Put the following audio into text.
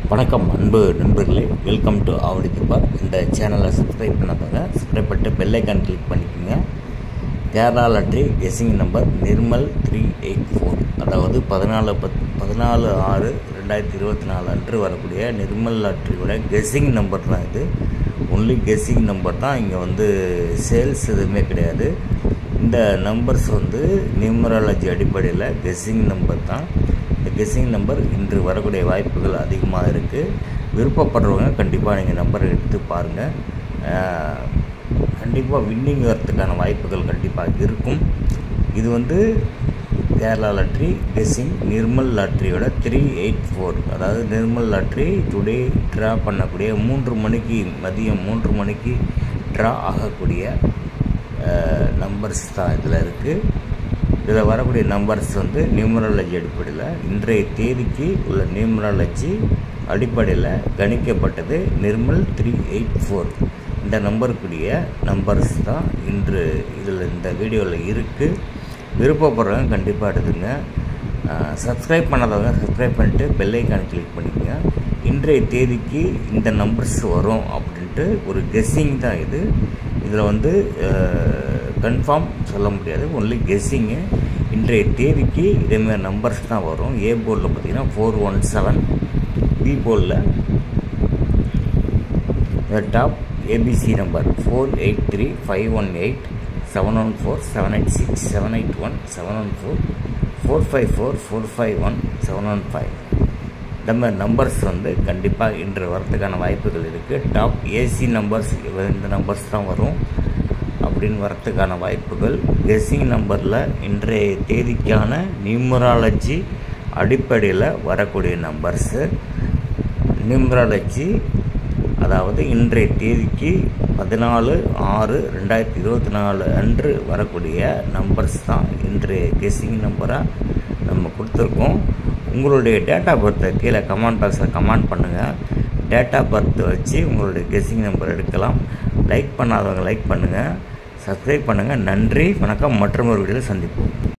வணக்கம் அன்பு நண்பர்களே, வெல்கம் டு ஆவடி தீபா. இந்த சேனலை சப்ஸ்கிரைப் பண்ணாதவங்க சப்ஸ்கிரைப் பண்ணிட்டு பெல் ஐக்கான் கிளிக் பண்ணிக்கோங்க. Kerala lottery guessing number Nirmal 384, அதாவது 14/6/2024 அன்று வரக்கூடிய நிர்மல் லாட்ரியோட கெஸ்ஸிங் நம்பர் தான் இது. ஒன்லி கெஸ்ஸிங் நம்பர் தான், இங்கே சேல்ஸ் எதுவுமே கிடையாது. இந்த நம்பர்ஸ் நியூமராலஜி அடிப்படையில் கெஸ்ஸிங் நம்பர் தான். இந்த கெஸ்ஸிங் நம்பர் இன்று வரக்கூடிய வாய்ப்புகள் அதிகமாக இருக்குது. விருப்பப்படுறவங்க கண்டிப்பாக நீங்கள் நம்பரை எடுத்து பாருங்கள். கண்டிப்பாக வின்னிங் வரத்துக்கான வாய்ப்புகள் கண்டிப்பாக இருக்கும். இது கேரளா லாட்ரி கெஸ்ஸிங் நிர்மல் லாட்ரியோட 384, அதாவது நிர்மல் லாட்ரி டுடே ட்ரா பண்ணக்கூடிய 3 மணிக்கு மதியம் 3 மணிக்கு ட்ரா ஆகக்கூடிய நம்பர்ஸ் தான் இதில் இருக்குது. இதில் வரக்கூடிய நம்பர்ஸ் நியூமராலஜி அடிப்படையில் இன்றைய தேதிக்கு உள்ள நியூமராலஜி அடிப்படையில் கணிக்கப்பட்டது நிர்மல் 384. இந்த நம்பருக்குரிய நம்பர்ஸ் தான் இன்று இந்த வீடியோவில் இருக்குது. விருப்பப்படுறவங்க கண்டிப்பாக எடுத்துங்க. சப்ஸ்கிரைப் பண்ணாதவங்க சப்ஸ்கிரைப் பண்ணிவிட்டு பெல் ஐக்கான் கிளிக் பண்ணிக்கோங்க. இன்றைய தேதிக்கு இந்த நம்பர்ஸ் வரும் அப்படின்ட்டு ஒரு கெஸ்ஸிங் தான் இது. இதில் கன்ஃபார்ம் சொல்ல முடியாது, ஒன்லி கெஸ்ஸிங்கு. இன்றைய தேதிக்கு இதேமாதிரி நம்பர்ஸ் தான் வரும். ஏ போர்டில் பார்த்தீங்கன்னா 417, பி போர்டில் டாப் ஏபிசி நம்பர் 483, 518, 714, 786, 781, 714, 454, 451, 715. இந்த மாதிரி நம்பர்ஸ் கண்டிப்பாக இன்று வரத்துக்கான வாய்ப்புகள் இருக்குது. டாப் ஏசி நம்பர்ஸ் இந்த நம்பர்ஸ் தான் வரும் அப்படின்னு வரத்துக்கான வாய்ப்புகள். கெஸ்ஸிங் நம்பரில் இன்றைய தேதிக்கான நியூமராலஜி அடிப்படையில் வரக்கூடிய நம்பர்ஸு. நியூமராலஜி அதாவது இன்றைய தேதிக்கு 14/6/2024 அன்று வரக்கூடிய நம்பர்ஸ் தான் இன்றைய கெஸ்ஸிங் நம்பராக நம்ம கொடுத்துருக்கோம். உங்களுடைய டேட் ஆஃப் பர்த்தை கீழே கமெண்ட் பாக்ஸில் கமெண்ட் பண்ணுங்கள். டேட் ஆஃப் பர்த் வச்சு உங்களுடைய கெஸ்ஸிங் நம்பர் எடுக்கலாம். லைக் பண்ணாதவங்க லைக் பண்ணுங்கள், சப்ஸ்கிரைப் பண்ணுங்கள். நன்றி, வணக்கம். மற்றொரு வீடியோவில் சந்திப்போம்.